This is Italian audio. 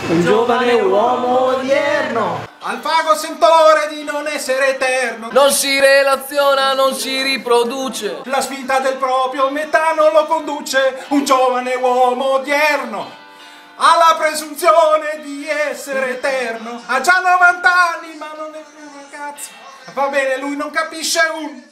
Un giovane uomo odierno al vago sentore di non essere eterno. Non si relaziona, non si riproduce. La spinta del proprio metano lo conduce. Un giovane uomo odierno ha la presunzione di essere eterno. Ha già 90 anni ma non è più un ragazzo. Va bene, lui non capisce un